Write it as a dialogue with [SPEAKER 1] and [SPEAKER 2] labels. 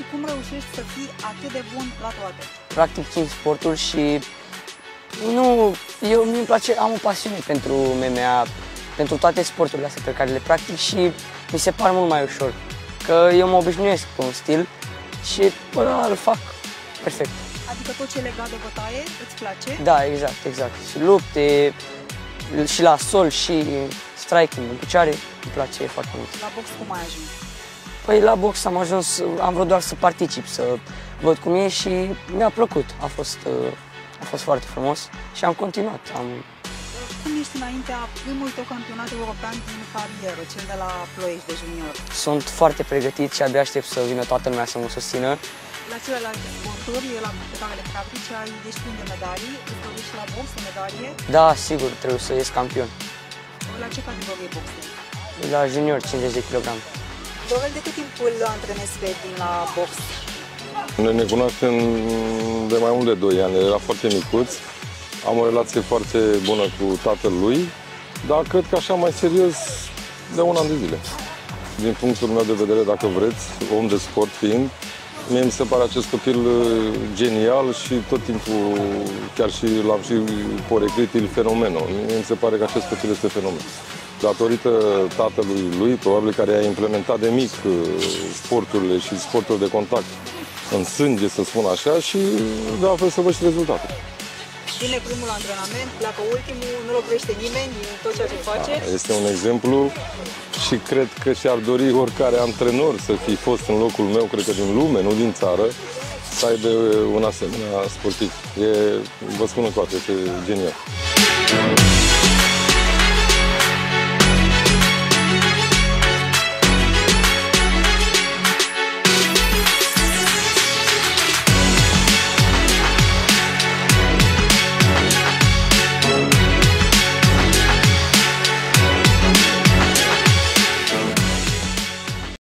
[SPEAKER 1] Cum reușești să fii atât de bun la toate?
[SPEAKER 2] Practic 5 sporturi și mi-mi place, am o pasiune pentru MMA, pentru toate sporturile astea pe care le practic și mi se par mult mai ușor. Că eu mă obișnuiesc cu un stil și îl fac perfect.
[SPEAKER 1] Adică tot ce e legat de bătaie îți place?
[SPEAKER 2] Da, exact. Și lupte, și la sol, și striking în picioare, îmi place foarte mult.
[SPEAKER 1] La box cum ai ajuns?
[SPEAKER 2] Păi la box am vrut doar să particip, să văd cum e și mi-a plăcut. A fost foarte frumos și am continuat.
[SPEAKER 1] Cum ești înaintea primului tău campionat european din carieră, cel de la Ploiești de junior?
[SPEAKER 2] Sunt foarte pregătit și abia aștept să vină toată lumea să mă susțină.
[SPEAKER 1] La celelalte sporturi, pe care le practici, ești plin de medalii, îți dorești la box o medalie?
[SPEAKER 2] Da, sigur, trebuie să ies campion.
[SPEAKER 1] La ce categorie boxezi?
[SPEAKER 2] La junior, 50 de kg.
[SPEAKER 1] Dorel, de cât timp îl antrenezi pe Edin la box?
[SPEAKER 3] Noi ne cunoaștem de mai mult de 2 ani, era foarte micuț. Am o relație foarte bună cu tatăl lui, dar cred că așa mai serios de 1 an de zile. Din punctul meu de vedere, dacă vreți, om de sport fiind, mie mi se pare acest copil genial și tot timpul, chiar și l-am și poreclit il fenomenul. Mie mi se pare că acest copil este fenomen. Datorită tatălui lui, probabil care a implementat de mic sporturile și sportul de contact în sânge, să spun așa, și de altfel să văd și rezultatul.
[SPEAKER 1] Vine primul antrenament, pleacă ultimul, nu locuiește nimeni din tot ceea ce face.
[SPEAKER 3] Este un exemplu și cred că și-ar dori oricare antrenor să fi fost în locul meu, cred că din lume, nu din țară, să aibă un asemenea sportiv. Vă spun în toate, este genial.